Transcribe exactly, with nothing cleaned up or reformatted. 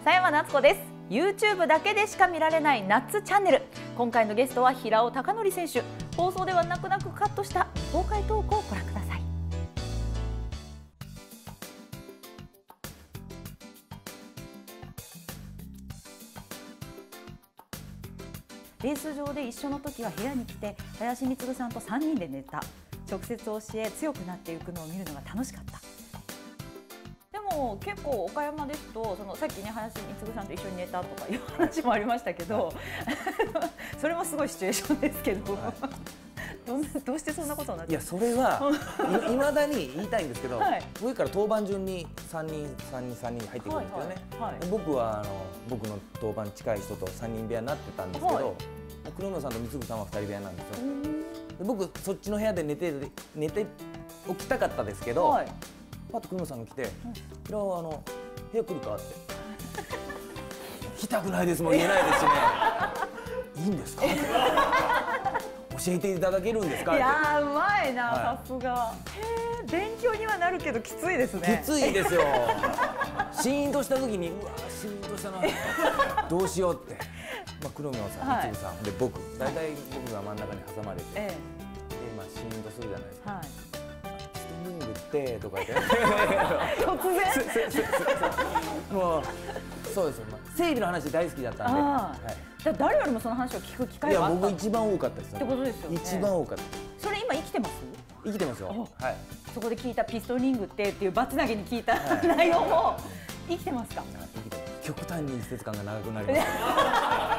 佐山夏子です。 YouTube だけでしか見られないナッツチャンネル。今回のゲストは平尾貴則選手。放送では泣く泣くカットした公開トークをご覧ください。レース場で一緒の時は部屋に来て林充さんとさんにんで寝た。直接教え強くなっていくのを見るのが楽しかった。でも結構岡山ですとそのさっきね林充さんと一緒に寝たとかいう話もありましたけど、はい、それもすごいシチュエーションですけど、はい、ど, どうしてそんなことになっていやそれはいまだに言いたいんですけど、はい、上から当番順にさんにんさんにんさんにん入ってくるんですよね。僕はあの僕の当番近い人とさんにん部屋になってたんですけど、はい、黒野さんと光さんはふたり部屋なんですよ。で僕そっちの部屋で寝て寝て起きたかったですけど、はい、パッと黒野さんが来て「平尾あの部屋来るか?」って「来たくないです」も言えないですしね「いいんですか?」って教えていただけるんですか?」 いやーうまいな、さすが。へえ、勉強にはなるけどきついですね。 きついですよ。シーンとした時にうわシーンとしたなどうしようって、まあ、黒宮さん、はい、光さんで僕大体僕が真ん中に挟まれて、ええ、でまあシーンとするじゃないですか。はい、ストリングってとか言って突然もうそうですよ、まあ、整備の話大好きだったんで、はい、 誰よりもその話を聞く機会があった。 いや僕一番多かったですってことですよね。 一番多かった。 それ今生きてます？ 生きてますよ。はい。 そこで聞いたピストンリングってっていうバツ投げに聞いた、はい、内容も生きてますか？ 極端に季節感が長くなります。